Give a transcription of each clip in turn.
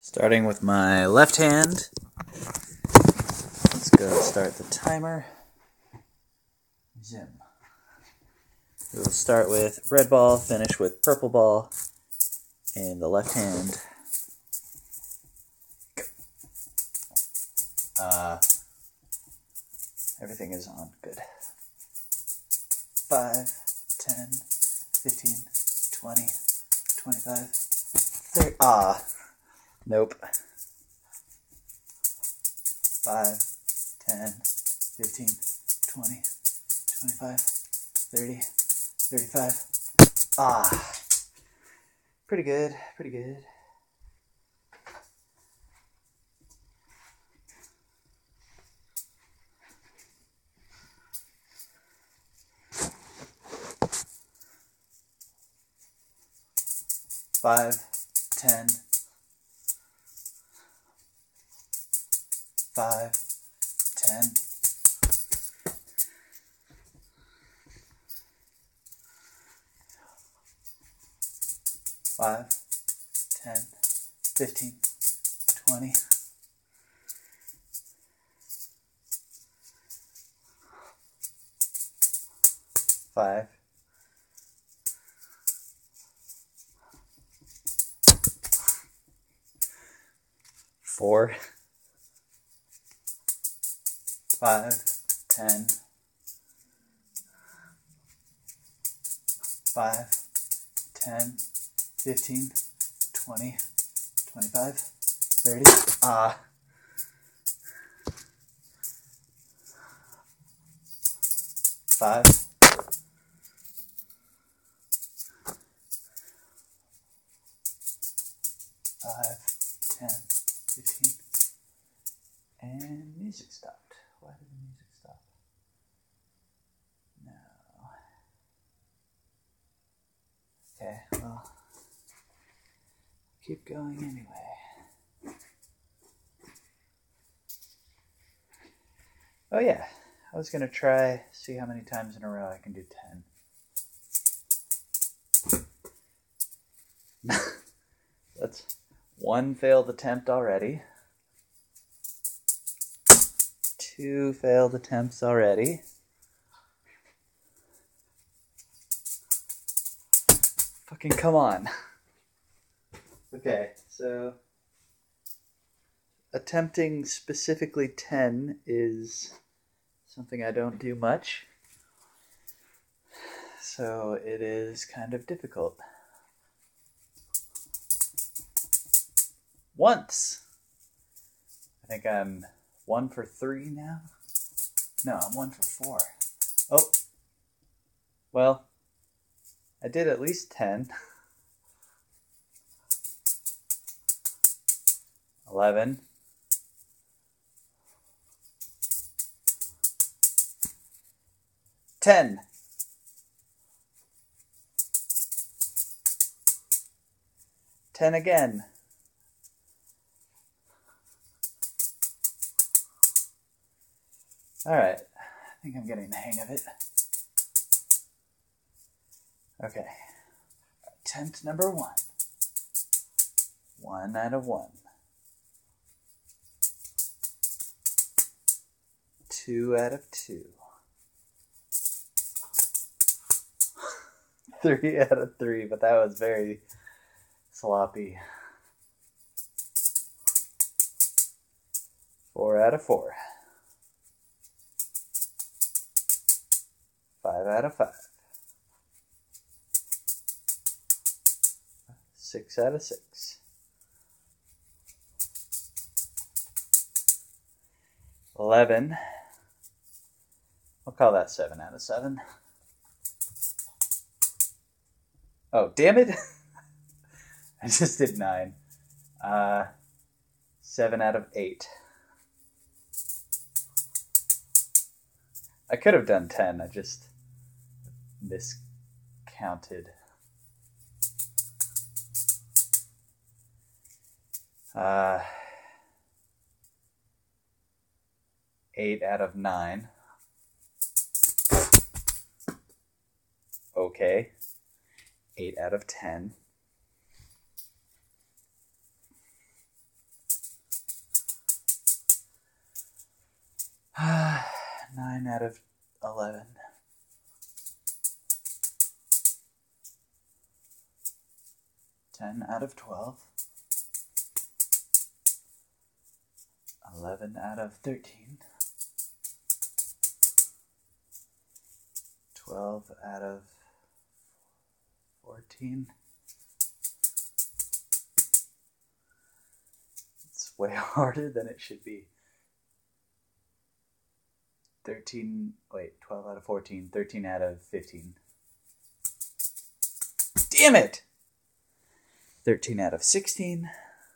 Starting with my left hand, let's go start the timer. Zoom. We'll start with red ball, finish with purple ball in the left hand. Everything is on. Good. 5, 10, 15, 20, 25, 30. Nope. 5, 10, 15, 20, 25, 30, 35. Pretty good, pretty good. Five, 10, 5, 10, 5, 10, 15, 20, 5, 4, 5, 10, 5, 10, 15, 20, 25, 30. 5, 5, 10, 15, and music stopped. Why did the music stop? No. Okay, well, keep going anyway. Oh yeah, I was gonna see how many times in a row I can do 10. That's one failed attempt already. 2 failed attempts already. Fucking come on. Okay, so attempting specifically 10 is something I don't do much. So it is kind of difficult. Once. I think I'm 1 for 3 now. No, I'm 1 for 4. Oh. Well, I did at least 10. 11. 10. 10 again. All right, I think I'm getting the hang of it. Okay, attempt number 1. 1 out of 1. 2 out of 2. 3 out of 3, but that was very sloppy. 4 out of 4. 5 out of 5. 6 out of 6. 11. I'll call that 7 out of 7. Oh, damn it. I just did 9. 7 out of 8. I could have done 10. I just miscounted. 8 out of 9. Okay. 8 out of 10. 9 out of 11. 10 out of 12. 11 out of 13. 12 out of 14. It's way harder than it should be. 12 out of 14, 13 out of 15. Damn it! 13 out of 16.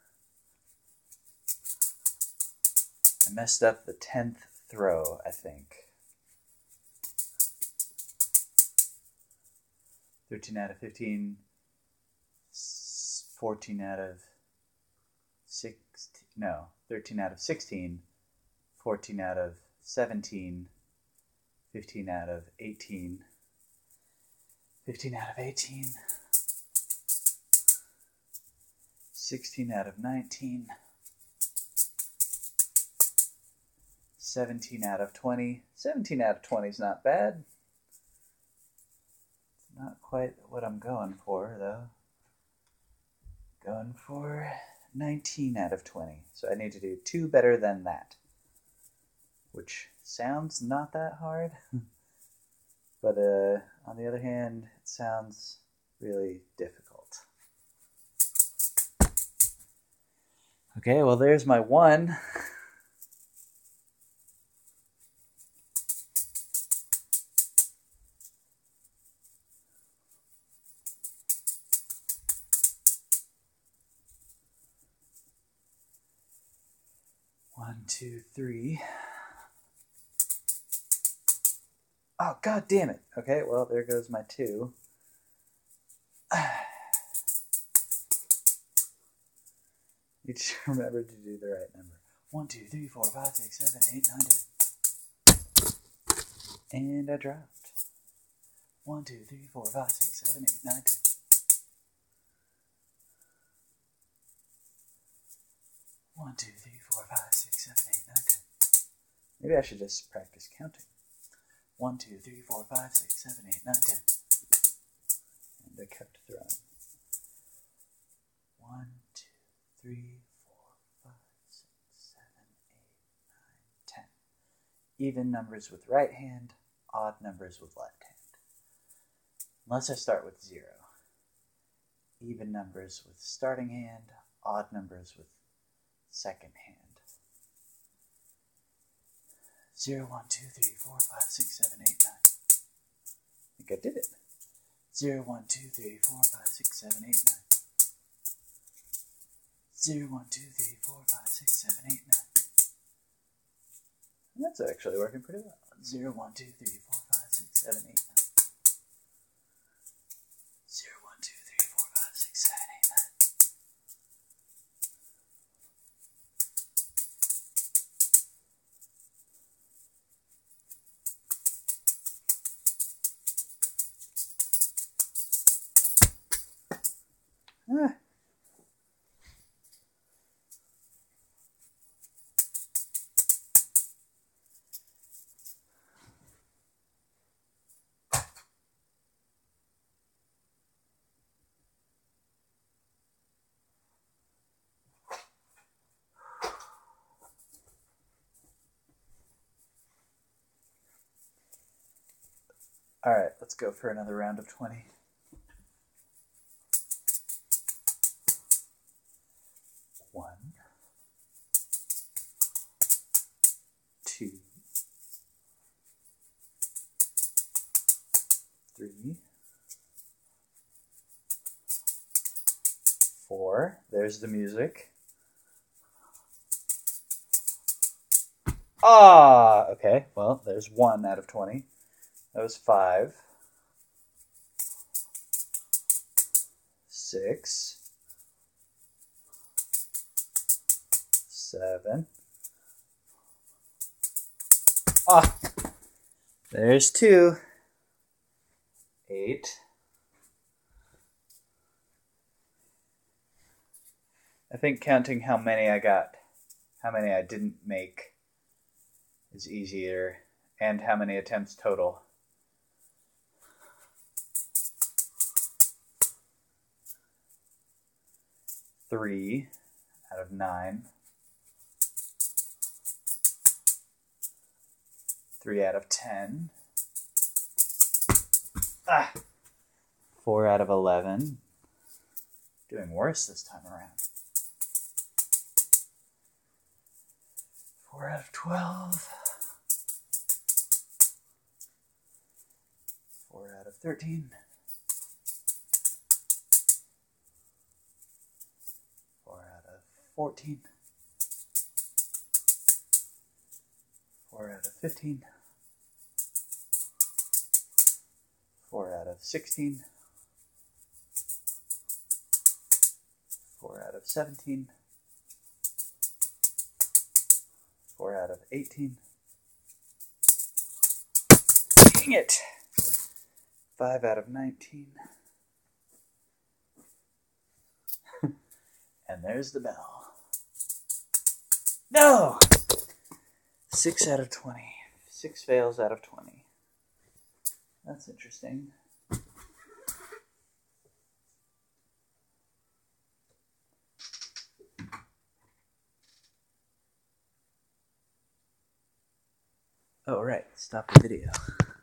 I messed up the 10th throw, I think. 13 out of 15. 14 out of 16. No, 13 out of 16. 14 out of 17. 15 out of 18. 15 out of 18. 16 out of 19. 17 out of 20. 17 out of 20 is not bad. It's not quite what I'm going for, though. Going for 19 out of 20. So I need to do 2 better than that. Which sounds not that hard. But on the other hand, it sounds really difficult. Okay, well there's my 1. One, two, three. Oh, god damn it. Okay, well, there goes my 2. You just remember to do the right number. 1, 2, 3, 4, 5, 6, 7, 8, 9, 10. And I dropped. 1, 2, 3, 4, 5, 6, 7, 8, 9, 10. One, two, three, 4, 5, 6, 7, 8, 9, 10. Maybe I should just practice counting. 1, 2, 3, 4, 5, 6, 7, 8, 9, 10. And I kept throwing. 1, 2, 3, 4, 5, 6, 7, 8, 9, 10. Even numbers with right hand, odd numbers with left hand. Unless I start with 0. Even numbers with starting hand, odd numbers with second hand. 0, 1, 2, 3, 4, 5, 6, 7, 8, 9. I think I did it. 0, 1, 2, 3, 4, 5, 6, 7, 8, 9. 0, 1, 2, 3, 4, 5, 6, 7, 8, 9. And that's actually working pretty well. 0, 1, 2, 3, 4, 5, 6, 7, 8, 9. 0, 1, 2, 3, 4, 5, 6, 7, 8, 9. All right, let's go for another round of 20. 1, 2, 3, 4. There's the music. Ah, okay. Well, there's 1 out of 20. That was 5. 6. 7. Ah, there's 2. 8. I think counting how many I got, how many I didn't make, is easier. And how many attempts total? Three out of 9. 3 out of 10. 4 out of 11. Doing worse this time around. 4 out of 12. 4 out of 13. 4 out of 14. 4 out of 15. 4 out of 16. 4 out of 17. 4 out of 18. Dang it! 5 out of 19. And there's the bell. No! 6 out of 20. 6 fails out of 20. That's interesting. Oh, right. Stop the video.